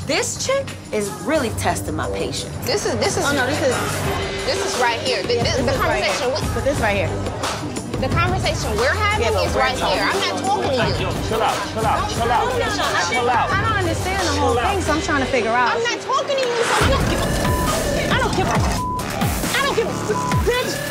This chick is really testing my patience. This is. Oh no, this is right here. The conversation. But this right here. The conversation we're having is right here. I'm not talking to you. Chill out. I don't understand the whole thing, so I'm trying to figure out. I'm not talking to you, so you don't give a. I don't give a. Bitch.